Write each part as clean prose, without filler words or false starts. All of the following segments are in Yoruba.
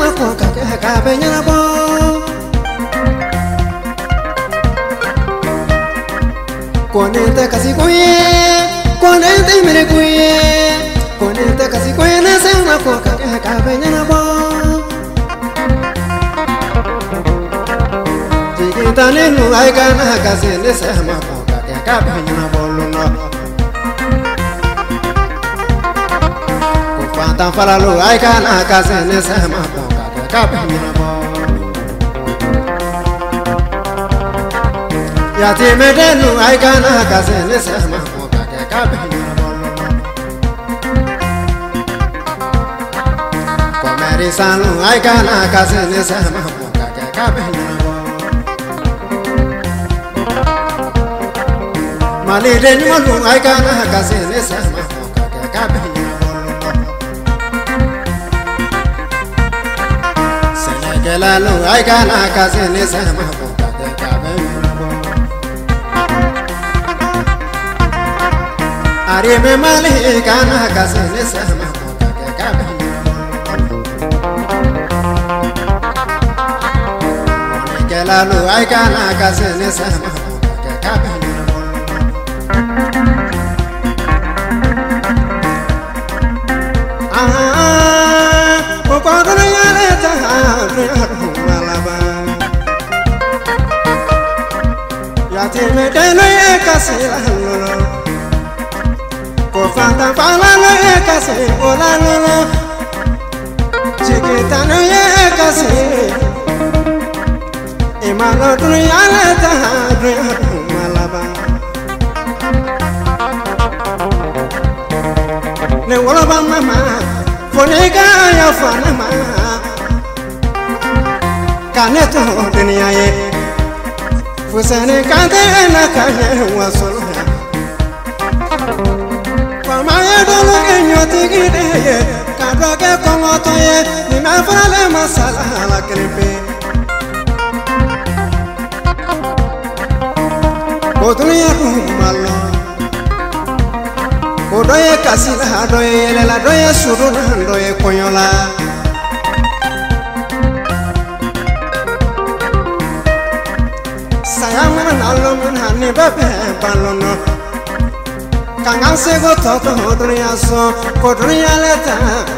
sama koka ka benyana bo konete kasi koye konete mere koye konete kasi koye na sama koka ka benyana bo jigitane lu ay kana kasi ne sama koka ka benyana bo luno Fanta falalu ay kana kasi ne sama koka ka benyana bo Yati medenu ay kana kasi ne sama koka ka benyana bo Komeri sanu ay kana kasi ne sama koka ka benyana bo Mali deni malu ay kana kasi ne sama koka ka benyana bo Senegelalu ay kana kasi ne sama koka ka benyana bo Arime mali kana kasi ne sama koka ka benyana bo Senegelalu ay kana kasi ne sama koka ka benyana bo Kokodona yale taha malaba Yati medeno ekasi lalo Ko fanta falalo ekasi olalo Chikitano ekasi Imalo dunu yale taha malaba Ne woloba mama Fonega ya fanama Kaneto dunia ye Fusane kante na kanye wasolo Fama ye dolo enyo tigide ye Kadoke kongoto ye Ni mafale masala la krepe Kodunia kumalo Odoye kasila doye yelela doye suruna doye konyola Sayamana nalomun hani bebe balono Kanganse go toko hodriya so kodriya leta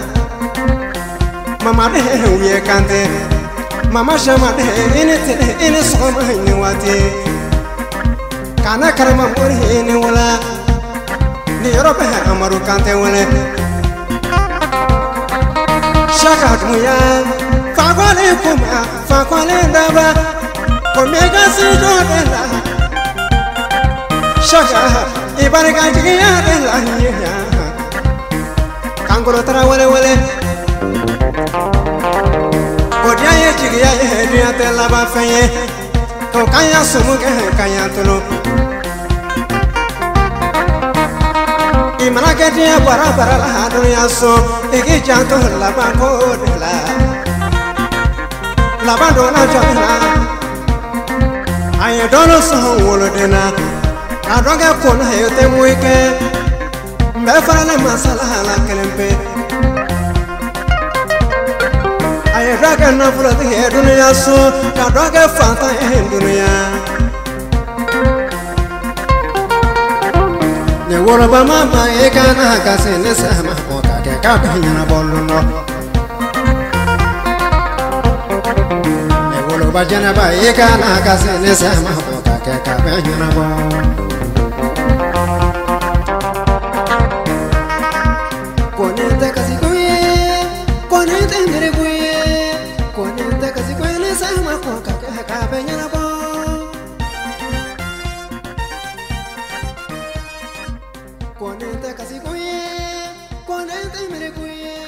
Mama de uye kante Mama shama de ini soma ini wati Kana karma muri ini wala Ni Europe amaru kante wale Shaka dumuya Fakwale kuma Fakwale ndaba Komega si jodela Shaka Ibari kanjiki ya dela Kangolo tara wale wale Kodia ye chigi ya ye Duya tela ba fenye Kanya sumuke kanya tulu Imana ketia bara bara la dunia so Igi janto la banko de la bando na jona Aye dono so wolo dena Adonga kona yote muike Mbefara le masala la kelempe Aye raga na fulati he dunia so Kadonga fanta he dunia Ne woloba mama ekana kasi ne sama koka ka benyana boluno Ne woloba janaba ekana kasi ne sama koka ka benyana boluno Konete kasi koye konete mere koye konete kasi koye ne sama koka ka benyana boluno Konete kasi koye, konete mere koye.